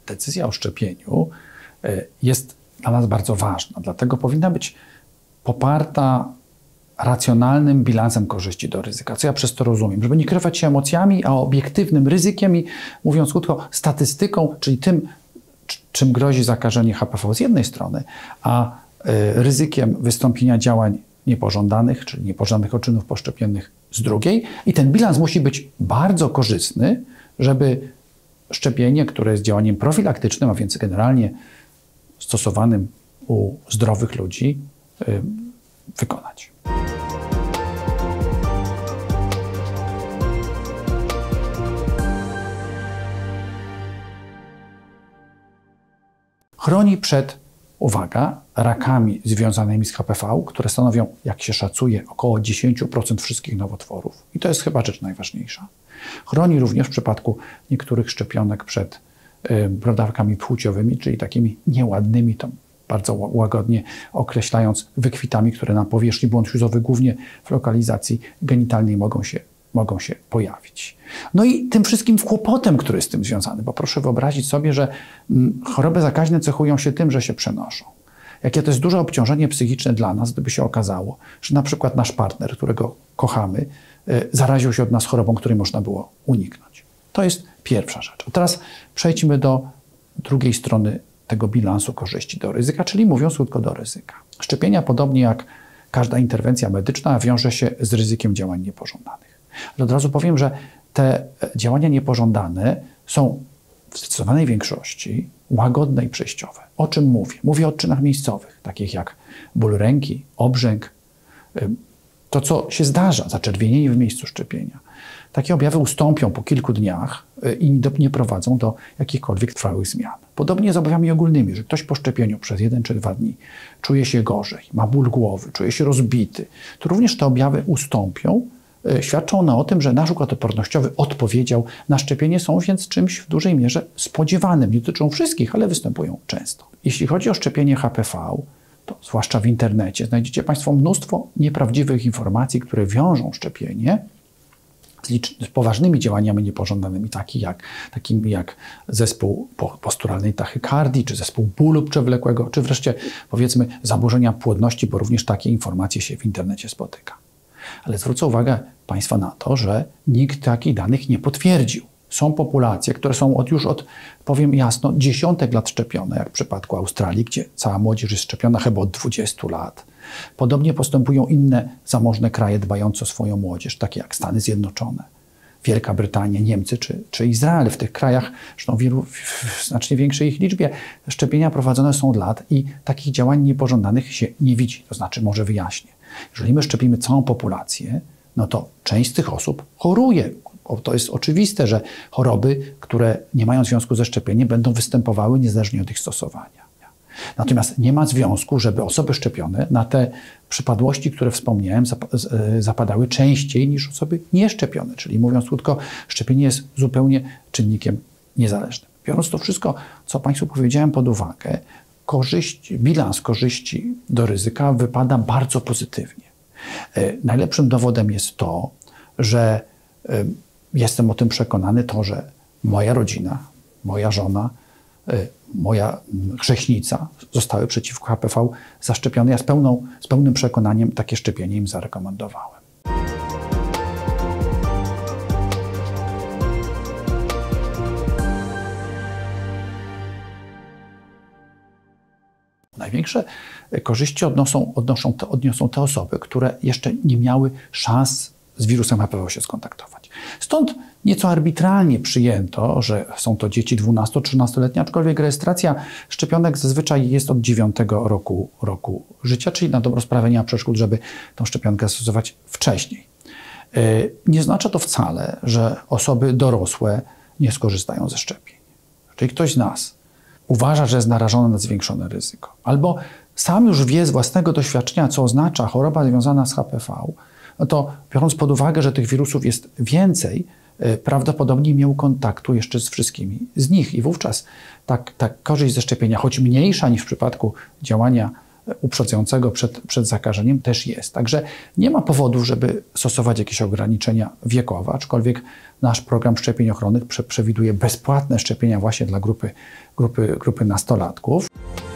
decyzja o szczepieniu jest dla nas bardzo ważna. Dlatego powinna być poparta racjonalnym bilansem korzyści do ryzyka. Co ja przez to rozumiem? Żeby nie kierować się emocjami, a obiektywnym ryzykiem i, mówiąc krótko, statystyką, czyli tym, czym grozi zakażenie HPV z jednej strony, a ryzykiem wystąpienia działań niepożądanych, czyli niepożądanych odczynów poszczepiennych z drugiej. I ten bilans musi być bardzo korzystny, żeby szczepienie, które jest działaniem profilaktycznym, a więc generalnie stosowanym u zdrowych ludzi, wykonać. Chroni przed, uwaga, rakami związanymi z HPV, które stanowią, jak się szacuje, około 10% wszystkich nowotworów. I to jest chyba rzecz najważniejsza. Chroni również w przypadku niektórych szczepionek przed brodawkami płciowymi, czyli takimi nieładnymi, to bardzo łagodnie określając, wykwitami, które na powierzchni błąd śluzowy, głównie w lokalizacji genitalnej, mogą się pojawić. No i tym wszystkim kłopotem, który jest z tym związany, bo proszę wyobrazić sobie, że choroby zakaźne cechują się tym, że się przenoszą. Jakie to jest duże obciążenie psychiczne dla nas, gdyby się okazało, że na przykład nasz partner, którego kochamy, zaraził się od nas chorobą, której można było uniknąć. To jest pierwsza rzecz. A teraz przejdźmy do drugiej strony tego bilansu korzyści do ryzyka, czyli mówiąc krótko do ryzyka. Szczepienia, podobnie jak każda interwencja medyczna, wiąże się z ryzykiem działań niepożądanych. Ale od razu powiem, że te działania niepożądane są w zdecydowanej większości łagodne i przejściowe. O czym mówię? Mówię o odczynach miejscowych, takich jak ból ręki, obrzęk, to co się zdarza, zaczerwienienie w miejscu szczepienia. Takie objawy ustąpią po kilku dniach i nie prowadzą do jakichkolwiek trwałych zmian. Podobnie z objawami ogólnymi, że ktoś po szczepieniu przez 1 czy 2 dni czuje się gorzej, ma ból głowy, czuje się rozbity, to również te objawy ustąpią. Świadczą one o tym, że nasz układ odpornościowy odpowiedział na szczepienie, są więc czymś w dużej mierze spodziewanym. Nie dotyczą wszystkich, ale występują często. Jeśli chodzi o szczepienie HPV, to zwłaszcza w internecie znajdziecie Państwo mnóstwo nieprawdziwych informacji, które wiążą szczepienie z poważnymi działaniami niepożądanymi, takimi jak zespół posturalnej tachykardii, czy zespół bólu przewlekłego, czy wreszcie, powiedzmy, zaburzenia płodności, bo również takie informacje się w internecie spotyka. Ale zwrócę uwagę Państwa na to, że nikt takich danych nie potwierdził. Są populacje, które są powiem jasno, dziesiątek lat szczepione, jak w przypadku Australii, gdzie cała młodzież jest szczepiona chyba od 20 lat. Podobnie postępują inne zamożne kraje dbające o swoją młodzież, takie jak Stany Zjednoczone, Wielka Brytania, Niemcy czy Izrael. W tych krajach, zresztą w znacznie większej ich liczbie, szczepienia prowadzone są od lat i takich działań niepożądanych się nie widzi. To znaczy, może wyjaśnię. Jeżeli my szczepimy całą populację, no to część z tych osób choruje. To jest oczywiste, że choroby, które nie mają związku ze szczepieniem, będą występowały niezależnie od ich stosowania. Natomiast nie ma związku, żeby osoby szczepione na te przypadłości, które wspomniałem, zapadały częściej niż osoby nieszczepione. Czyli mówiąc krótko, szczepienie jest zupełnie czynnikiem niezależnym. Biorąc to wszystko, co Państwu powiedziałem pod uwagę, bilans korzyści do ryzyka wypada bardzo pozytywnie. Najlepszym dowodem jest to, że jestem o tym przekonany, że moja rodzina, moja żona, moja chrześnica zostały przeciwko HPV zaszczepione. Ja z pełnym przekonaniem takie szczepienie im zarekomendowałem. Największe korzyści odniosą te osoby, które jeszcze nie miały szans z wirusem HPV się skontaktować. Stąd nieco arbitralnie przyjęto, że są to dzieci 12-13-letnie, aczkolwiek rejestracja szczepionek zazwyczaj jest od 9 roku życia, czyli na dobrą sprawę nie ma przeszkód, żeby tę szczepionkę stosować wcześniej. Nie oznacza to wcale, że osoby dorosłe nie skorzystają ze szczepień. Czyli ktoś z nas uważa, że jest narażony na zwiększone ryzyko, albo sam już wie z własnego doświadczenia, co oznacza choroba związana z HPV, no to biorąc pod uwagę, że tych wirusów jest więcej, prawdopodobnie miał kontaktu jeszcze z wszystkimi z nich i wówczas ta korzyść ze szczepienia, choć mniejsza niż w przypadku działania uprzedzającego przed zakażeniem też jest. Także nie ma powodów, żeby stosować jakieś ograniczenia wiekowe, aczkolwiek nasz program szczepień ochronnych przewiduje bezpłatne szczepienia właśnie dla grupy nastolatków.